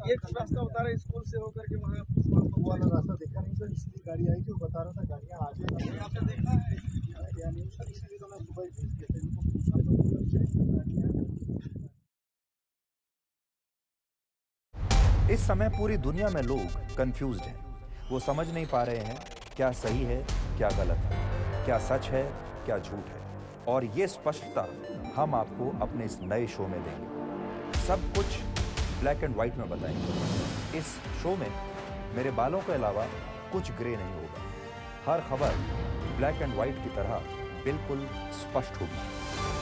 ये रास्ता बता रहे स्कूल से होकर के वहाँ वो वाला रास्ता देखा नहीं सर, इसलिए गाड़ी आई थी, वो बता रहा था गाड़ियाँ आ जाएगी। आपने देखा है या नहीं सर? इसलिए तो मैं सुबह ही भेज दिया था इनको पूछा। इस समय पूरी दुनिया में लोग कंफ्यूज्ड हैं। वो समझ नहीं पा रहे हैं क्या सही है, क्या गलत है, क्या सच है, क्या झूठ है। और ये स्पष्टता हम आपको अपने इस नए शो में देंगे। सब कुछ ब्लैक एंड व्हाइट में बताएंगे। इस शो में मेरे बालों के अलावा कुछ ग्रे नहीं होगा। हर खबर ब्लैक एंड व्हाइट की तरह बिल्कुल स्पष्ट होगी।